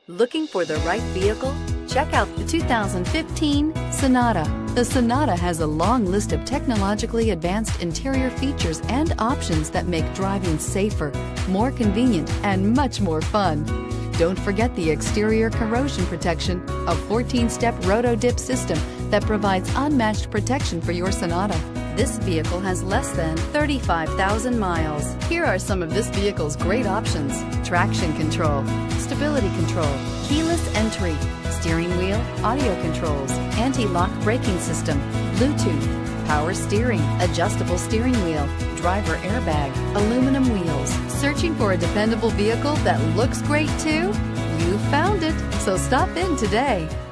Looking for the right vehicle? Check out the 2015 Sonata. The Sonata has a long list of technologically advanced interior features and options that make driving safer, more convenient, and much more fun. Don't forget the exterior corrosion protection, a 14-step roto-dip system that provides unmatched protection for your Sonata. This vehicle has less than 35,000 miles. Here are some of this vehicle's great options: traction control, stability control, keyless entry, steering wheel audio controls, anti-lock braking system, Bluetooth, power steering, adjustable steering wheel, driver airbag, aluminum wheels. Searching for a dependable vehicle that looks great too? You found it, so stop in today.